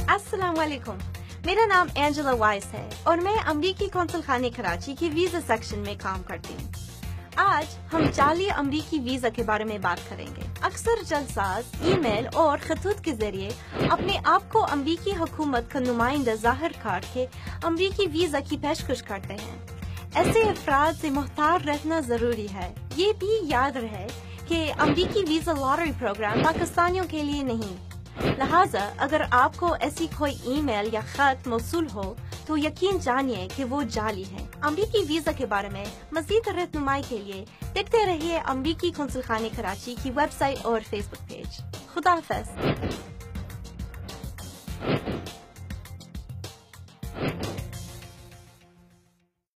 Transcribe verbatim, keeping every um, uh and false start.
अस्सलाम वालेकुम। मेरा नाम एंजेला वाइस है और मैं अमरीकी कौंसल खाने कराची के वीजा सेक्शन में काम करती हूँ। आज हम जाली अमरीकी वीजा के बारे में बात करेंगे। अक्सर जलसाज ईमेल और खतूत के जरिए अपने आप को अमरीकी हुकूमत का नुमाइंदा जाहिर कर के अमरीकी वीजा की पेशकश करते हैं। ऐसे अफराद से मुहतार रहना जरूरी है। ये भी याद रहे कि अमरीकी वीजा लॉटरी प्रोग्राम पाकिस्तानियों के लिए नहीं, लिहाजा अगर आपको ऐसी कोई ईमेल या खत मौसूल हो तो यकीन जानिए कि वो जाली है। अमरीकी वीजा के बारे में मजीद रहनुमाई के लिए देखते रहिए अमरीकी कौंसल खाने कराची की वेबसाइट और फेसबुक पेज। खुदा हाफिज।